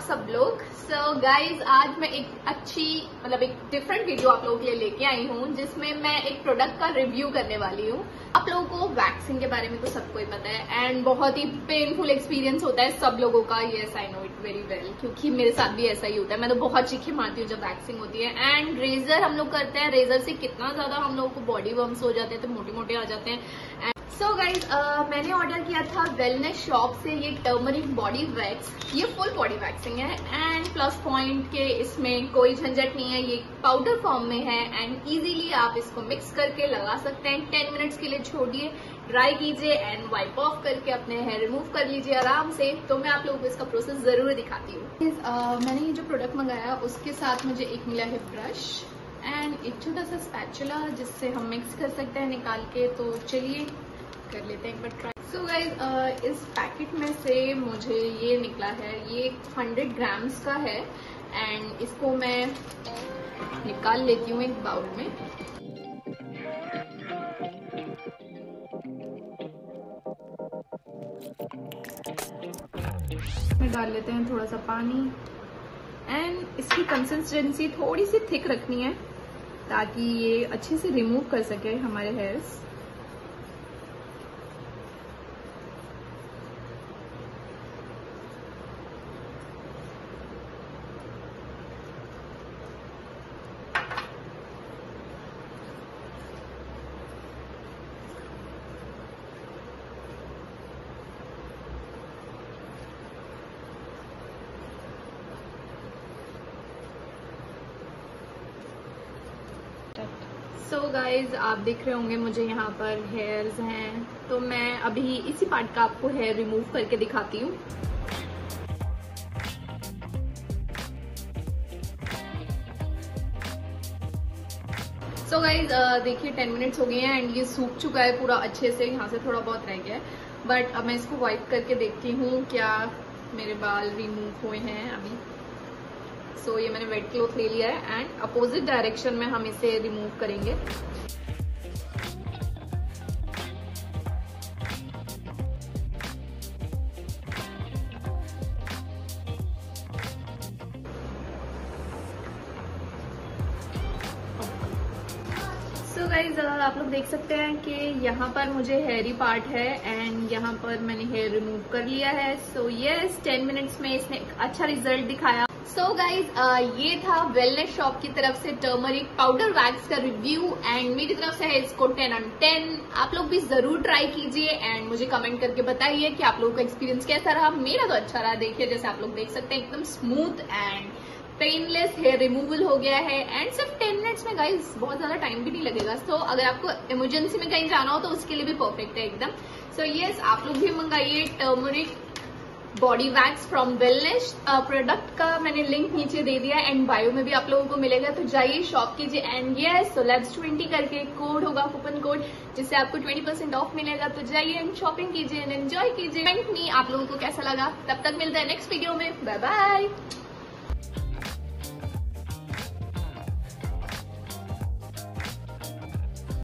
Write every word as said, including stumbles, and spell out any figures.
सब लोग। सो so, guys आज मैं एक अच्छी मतलब एक डिफरेंट वीडियो आप लोगों के लिए लेके आई हूँ जिसमें मैं एक प्रोडक्ट का रिव्यू करने वाली हूँ। आप लोगों को वैक्सिंग के बारे में तो सबको ही पता है एंड बहुत ही पेनफुल एक्सपीरियंस होता है सब लोगों का। Yes I know it very well, क्योंकि मेरे साथ भी ऐसा ही होता है। मैं तो बहुत चीखें मारती हूँ जब वैक्सिंग होती है। एंड रेजर हम लोग करते हैं, रेजर से कितना ज्यादा हम लोगों को बॉडी वर्म्स हो जाते हैं, तो मोटे मोटे आ जाते हैं। सो so गाइज uh, मैंने ऑर्डर किया था वेलनेस शॉप से ये टर्मरिक बॉडी वैक्स। ये फुल बॉडी वैक्सिंग है एंड प्लस पॉइंट के इसमें कोई झंझट नहीं है, ये पाउडर फॉर्म में है एंड इजीली आप इसको मिक्स करके लगा सकते हैं। टेन मिनट्स के लिए छोड़िए, ड्राई कीजिए एंड वाइप ऑफ करके अपने हेयर रिमूव कर लीजिए आराम से। तो मैं आप लोगों को इसका प्रोसेस जरूर दिखाती हूँ। uh, मैंने ये जो प्रोडक्ट मंगाया उसके साथ मुझे एक मिला है ब्रश एंड एक छोटा सा स्पैचुला जिससे हम मिक्स कर सकते हैं निकाल के। तो चलिए कर लेते हैं एक बार ट्राई। सो गाइज इस पैकेट में से मुझे ये निकला है, ये हंड्रेड ग्राम्स का है एंड इसको मैं निकाल लेती हूँ एक बाउल में। इसमें डाल लेते हैं थोड़ा सा पानी एंड इसकी कंसिस्टेंसी थोड़ी सी थिक रखनी है ताकि ये अच्छे से रिमूव कर सके हमारे हेयर्स। सो so गाइज आप देख रहे होंगे मुझे यहाँ पर हेयर्स हैं, तो मैं अभी इसी पार्ट का आपको हेयर रिमूव करके दिखाती हूँ। सो गाइज देखिए टेन मिनट्स हो गए हैं एंड ये सूख चुका है पूरा अच्छे से, यहाँ से थोड़ा बहुत रह गया है। बट अब मैं इसको वाइप करके देखती हूँ क्या मेरे बाल रिमूव हुए हैं अभी। सो so, ये मैंने वेट क्लॉथ ले लिया है एंड अपोजिट डायरेक्शन में हम इसे रिमूव करेंगे। सो गाइज आप लोग देख सकते हैं कि यहाँ पर मुझे हेयरी पार्ट है एंड यहाँ पर मैंने हेयर रिमूव कर लिया है। सो यस टेन मिनट्स में इसने एक अच्छा रिजल्ट दिखाया। सो so गाइज uh, ये था वेलनेस शॉप की तरफ से टर्मरिक पाउडर वैक्स का रिव्यू एंड मेरी तरफ से है इसको टेन ऑन टेन। आप लोग भी जरूर ट्राई कीजिए एंड मुझे कमेंट करके बताइए कि आप लोगों का एक्सपीरियंस कैसा रहा। मेरा तो अच्छा रहा। देखिए जैसे आप लोग देख सकते हैं एकदम smooth and painless hair removal हो गया है एंड सिर्फ टेन मिनट्स में गाइज, बहुत ज्यादा टाइम भी नहीं लगेगा। सो so, अगर आपको इमरजेंसी में कहीं जाना हो तो उसके लिए भी परफेक्ट है एकदम। सो so, यस yes, आप लोग भी मंगाइए turmeric body wax from wellness. Product का मैंने लिंक नीचे दे दिया एंड बायो में भी आप लोगों को मिलेगा, तो जाइए शॉप कीजिए एंड यस सोलेब्स ट्वेंटी करके कोड होगा, कूपन कोड, जिससे आपको ट्वेंटी परसेंट ऑफ मिलेगा। तो जाइए एंड शॉपिंग कीजिए एंड एंजॉय कीजिए। कमेंट में आप लोगों को कैसा लगा। तब तक मिलता है नेक्स्ट वीडियो में। Bye bye.